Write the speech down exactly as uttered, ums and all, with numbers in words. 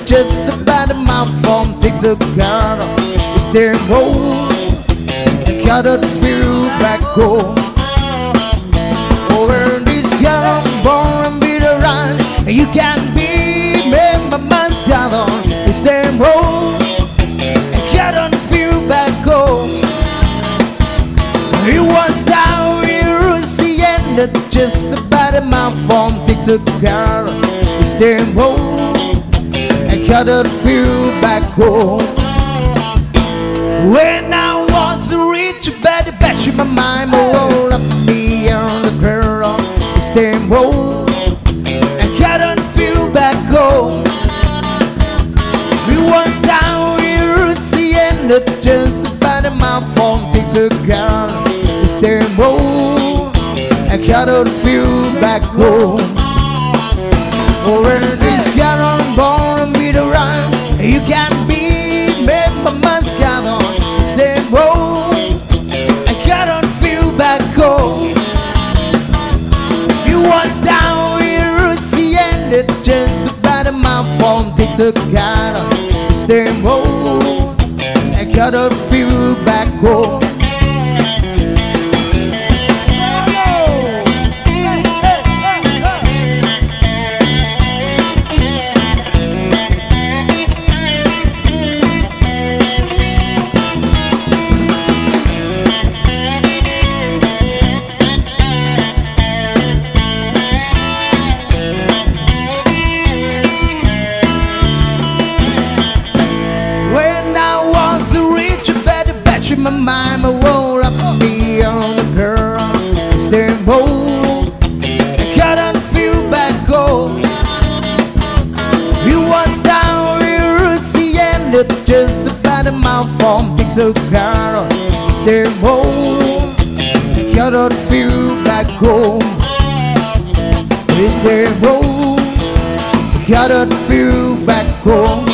just about my phone takes a car. It's their road, I cannot feel back home. Over this young born and beat around, you can't be me, my son. It's their road, I cannot feel back home. It was down here, the end, just about my phone takes a car. It's their road, I cannot feel back home. When I was rich, better bet you my mind roll up me on the girl. It's their road, I cannot feel back home. We was down here, the end, just about my phone takes a car. It's their road, I cannot feel back home. Over this young born and beat around, you can't beat me, but must come on. It's their road, I cannot feel back home. You was down here, the end, it just about my phone takes a car. It's their road, I cannot feel back home. My mind will roll up me on the girl. It's their road, I cannot feel back home. You was down here, it's the end, it just about my phone takes a car. It's their road, I cannot feel back home. It's their road, I cannot feel back home.